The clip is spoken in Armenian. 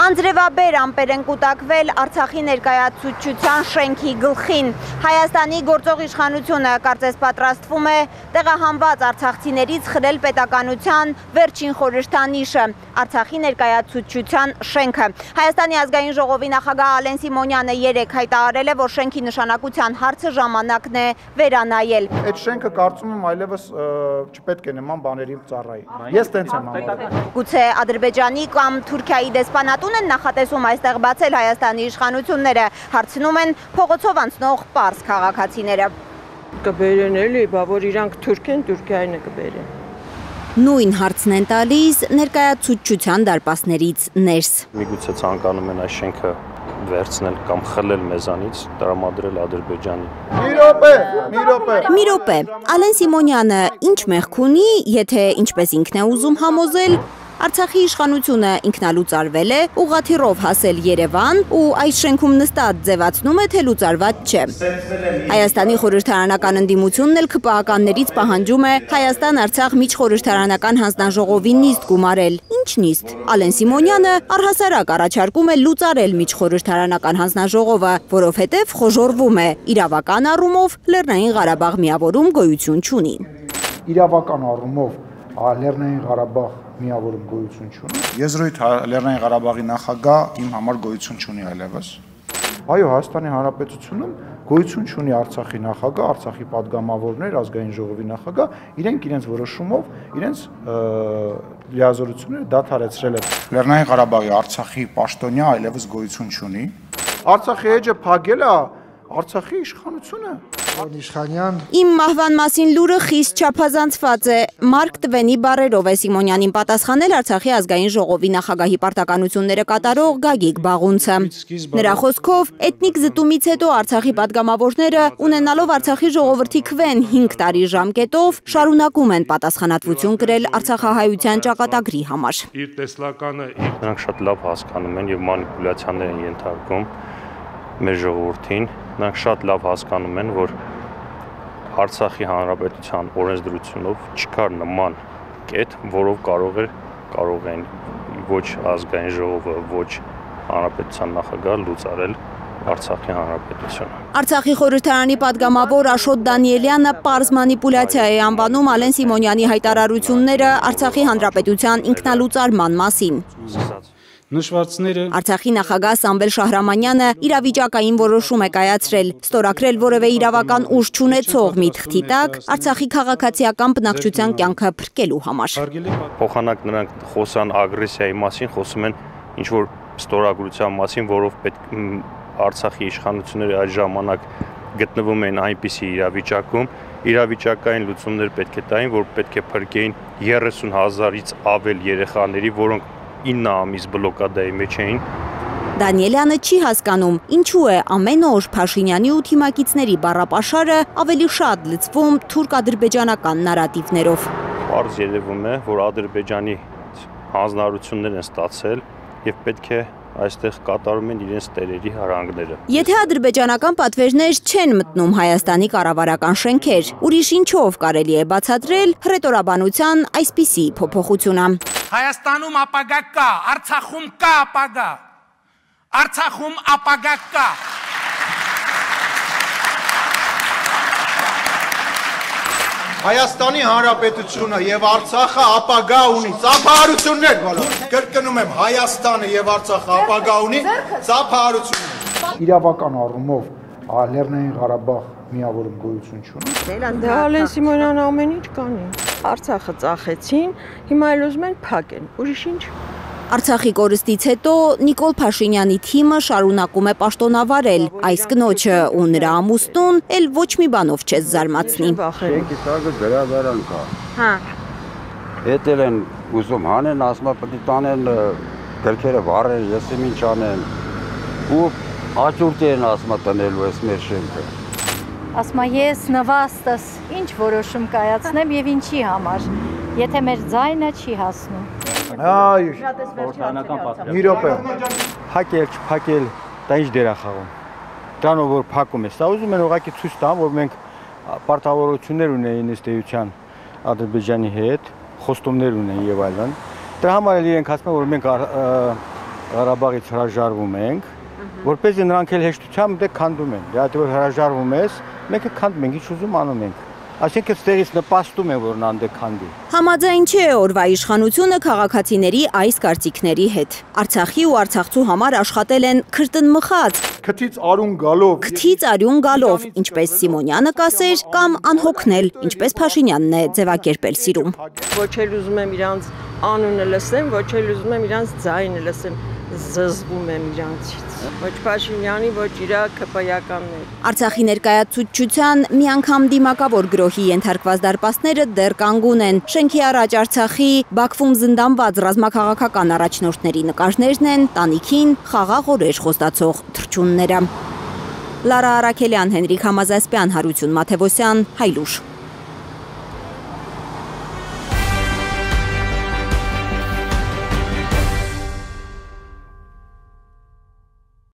Անձրևաբեր ամպեր են կուտակվել Արցախի ներկայացուցչության շենքի գլխին։ Հայաստանի գործող իշխանությունը կարծես պատրաստվում է տեղահանված արցախցիներից խլել պետականության վերջին խորհրդանիշը՝ Արցախի ներկայացուցչության շենքը։ Հայաստանի ազգային ժողովի նախագահ Ալեն Սիմոնյանը երեկ հայտարարել է, որ շենքի նշանակության հարցը ժամանակն է վերանայել։ Այդ շենքը կարծում եմ այլևս չպետք է նման բաների ծառայի։ Ես տենց եմ համարում։ Գուցե Ադրբեջանի կամ Թուրքիայի դեսպանատուն են նախատեսում այստեղ բացել Հայաստանի իշխանությունները, հարցնում են փողոցով անցնող պարզ քաղաքացիները։ Կբերեն էլի, բա որ իրանք թուրք են, Թուրքիային կբերեն։ Նույն հարցն են տալիս ներկայացուցչության դարպասներից ներս։ Միգուցե ցանկանում են այս շենքը վերցնել կամ խլել մեզանից, տրամադրել Ադրբեջանի։ Մի րոպե, Ալեն Սիմոնյանը ինչ մեղք ունի, եթե ինչպես ինքն է ուզում համոզել, Արցախի իշխանությունը ինքնալուծարվել է, ուղղաթիռով հասել Երևան ու այս շենքում նստած ձևացնում է, թե լուծարված չէ։ Հայաստանի խորհրդարանական ընդդիմությունն էլ ՔՊԱ-ականներից պահանջում է Հայաստան-Արցախ միջխորհրդարանական հանձնաժողովի նիստ գումարել։ Ինչ նիստ։ Ալեն Սիմոնյանը առհասարակ առաջարկում է լուծարել միջխորհրդարանական հանձնաժողովը, որովհետև խոժոռվում է, իրավական առումով Լեռնային Ղարաբաղ միավորում գոյություն չունի։ Իրավական առումով Լեռնային Ղարաբաղ միավորում գոյություն չունի։ Եզրույթ Լեռնային Ղարաբաղի նախագահ իմ համար գոյություն չունի այլևս։ Այո, Հայաստանի Հանրապետությունում գոյություն չունի Արցախի նախագահ, Արցախի падգամավորներ, ազգային ժողովի նախագահ, իրենք իրենց որոշումով իրենց լիազորությունները դադարեցրել են։ Լեռնային Ղարաբաղի Արցախի պաշտոնյա այլևս գոյություն չունի։ Արցախի էջը փակել է Արցախի իշխանությունը։ Իմ մահվան մասին լուրը խիստ չափազանցված է։ Մարկ Տվենի բառերով է Սիմոնյանին պատասխանել Արցախի ազգային ժողովի նախագահի պարտականությունները կատարող Գագիկ Բաղունցը։ Նրա խոսքով էթնիկ զտումից հետո Արցախի падգամավորները, ունենալով Արցախի ժողովրդի քվեն 5 տարի ժամկետով, շարունակում են պատասխանատվություն կրել արցախահայության ճակատագրի համար։ Նրանք շատ լավ հասկանում են եւ մանիպուլյացիաներ են ենթարկում մեր ժողովրդին։ Նրանք շատ լավ հասկանում են, որ Արցախի հանրապետության օրենսդրությունով չկար նման կետ, որով կարող են ոչ ազգային ժողովը, ոչ հանրապետության նախագահը լուծարել Արցախի հանրապետությունը։ Արցախի խորհրդարանի падգամավոր Աշոտ Դանիելյանը պարզ մանիպուլյացիա է անվանում Ալեն Սիմոնյանի հայտարարությունները Արցախի հանրապետության ինքնալուծարման մասին։ Արցախի նախագահ Սամվել Շահրամանյանը իրավիճակային որոշում է կայացրել, ստորագրել որևէ իրավական ուժ չունեցող մի թղթի տակ Արցախի քաղաքացիական բնակչության կյանքը փրկելու համար։ Փոխանակ նրանք խոսան ագրեսիայի մասին, խոսում են ինչ-որ ստորագրության մասին, որով պետք Արցախի իշխանությունները այդ ժամանակ գտնվում են այնպիսի իրավիճակում, իրավիճակային լուծումներ պետք է տային, որ պետք է փրկեին 30,000-ից ավել երեխաների, որոնք 9 ամիս բլոկադայի մեջ էին։ Դանիելյանը չի հասկանում, ինչու է ամեն օր Փաշինյանի ու թիմակիցների բառապաշարը ավելի շատ լցվում թուրք-ադրբեջանական նարատիվներով։ Պարզ երևում է, որ Ադրբեջանի հանձնարարություններ են ստացել եւ պետք է այստեղ կատարում են իրենց տերերի հարանգները։ Եթե ադրբեջանական պատվերներ չեն մտնում Հայաստանի կառավարական շենքեր, ուրիշ ինչով կարելի է բացատրել հռետորաբանության այսպիսի փոփոխությունը։ Հայաստանում ապագա կա, Արցախում կա ապագա։ Արցախում ապագա կա։ Հայաստանի Հանրապետությունը եւ Արցախը ապագա ունի, ծափահարություններ բոլոր։ Կրկնում եմ, Հայաստանը եւ Արցախը ապագա ունի, ծափահարություններ։ Իրավական առումով Լեռնային Ղարաբաղ միավորում գոյություն չունի։ Ալեն Սիմոնյանը ամեն ինչ կանի։ Արցախը ծախեցին, հիմա էլ ուզում են փակեն, ուրիշ ինչ։ Արցախի կորստից հետո Նիկոլ Փաշինյանի թիմը շարունակում է պաշտոնավարել այս կնոջը ու նրա ամուսնուն էլ ոչ մի բանով չես զարմացնի։ Շենքի տակը գրադարան կա։ Հա։ Էտել են ուզում հանեն, ասում է պետք է տանեն գրքերը վառեն, ես իմ ինչ անեն։ Ու աճուրդ են ասում է տնելու այս մեր շենքը։ Ասում է ես նվաստս ինչ որոշում կայացնեմ եւ ինչի համար, եթե մեր ձայնը չի հասնում։ Այո, մի րոպե։ Փակել, չփակել, դա ինչ դեր է խաղում։ Դրանով որ փակում է, սա ուզում են ուղղակի ցույց տան, որ մենք պարտավորություններ ունեին ըստ էության Ադրբեջանի հետ, խոստումներ ունեն եւ այլն։ Դրա համար էլ իրենք ասում են, որ մենք Ղարաբաղից հրաժարվում ենք, որպեսզի նրանք էլ հեշտությամբ դե քանդում են։ Դե որ հրաժարվում ես, մենք էլ քանդում ենք, ինչ ուզում անում ենք։ Այսինքն ստերից նպաստում է, որ նա քանդի։ Համաձայն չէ օրվա իշխանությունը քաղաքացիների այս կարծիքների հետ։ Արցախի ու արցախցու համար աշխատել են քրտնմխած, քթից արյուն գալով, ինչպես Սիմոնյանը կասեր, կամ անհոգնել, ինչպես Փաշինյանն է ձևակերպել սիրում։ Ոչ էլ ուզում եմ իրանց անունը լսեմ, ոչ էլ ուզում եմ իրանց ձայնը լսեմ, զզվում եմ իրանցից։ Ոչ Փաշինյանի, ոչ իր ԿՊ-ականներ։ Արցախի ներկայացուցչության մի անգամ դիմակավոր գրոհի ենթարկված դարպասները դեռ կանգուն են։ Շենքի առաջ Արցախի Բաքվում զնդանված ռազմաքաղաքական առաջնորդների նկարներն են, տանիքին խաղաղ օրեր խոստացող թռչունները։ Լարա Արաքելյան, Հենրիկ Համազասպյան, Հարություն Մաթևոսյան, Հայլուշ։